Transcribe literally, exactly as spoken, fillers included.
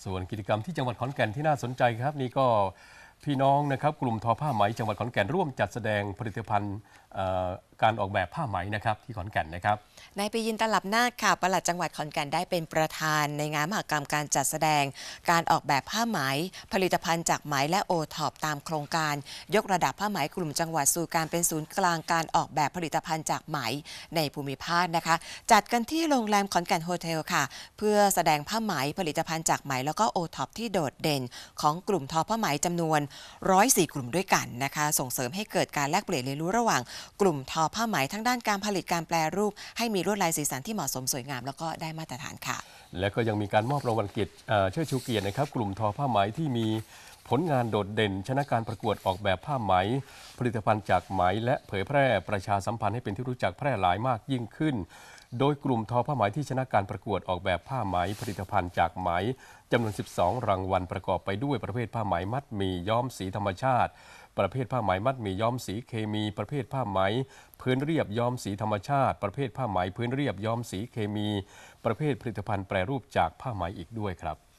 ส่วนกิจกรรมที่จังหวัดขอนแก่นที่น่าสนใจครับนี่ก็พี่น้องนะครับกลุ่มทอผ้าไหมจังหวัดขอนแก่นร่วมจัดแสดงผลิตภัณฑ์การออกแบบผ้าไหมนะครับที่ขอนแก่นนะครับนายปิยินตลับนาคค่ะปลัดจังหวัดขอนแก่นได้เป็นประธานในงานมหกรรมการจัดแสดงการออกแบบผ้าไหมผลิตภัณฑ์จากไหมและโอท็อปตามโครงการยกระดับผ้าไหมกลุ่มจังหวัดสู่การเป็นศูนย์กลางการออกแบบผลิตภัณฑ์จากไหมในภูมิภาคนะคะจัดกันที่โรงแรมขอนแก่นโฮเทลค่ะเพื่อแสดงผ้าไหมผลิตภัณฑ์จากไหมแล้วก็โอท็อปที่โดดเด่นของกลุ่มทอผ้าไหมจำนวนหนึ่งร้อยสี่กลุ่มด้วยกันนะคะส่งเสริมให้เกิดการแลกเปลี่ยนเรียนรู้ระหว่างกลุ่มทอผ้าไหมทั้งด้านการผลิตการแปรรูปให้มีลวดลายสีสันที่เหมาะสมสวยงามแล้วก็ได้มาตรฐานค่ะและก็ยังมีการมอบรางวัลเกียรติเชิดชูเกียรตินะครับกลุ่มทอผ้าไหมที่มีผลงานโดดเด่นชนะการประกวดออกแบบผ้าไหมผลิตภัณฑ์จากไหมและเผยแพร่ประชาสัมพันธ์ให้เป็นที่รู้จักแพร่หลายมากยิ่งขึ้นโดยกลุ่มทอผ้าไหมที่ชนะการประกวดออกแบบผ้าไหมผลิตภัณฑ์จากไหมจำนวนสิบสองรางวัลประกอบไปด้วยประเภทผ้าไหมมัดหมี่ย้อมสีธรรมชาติประเภทผ้าไหมมัดหมี่ย้อมสีเคมีประเภทผ้าไหมพื้นเรียบย้อมสีธรรมชาติประเภทผ้าไหมพื้นเรียบย้อมสีเคมีประเภทผลิตภัณฑ์แปรรูปจากผ้าไหมอีกด้วยครับ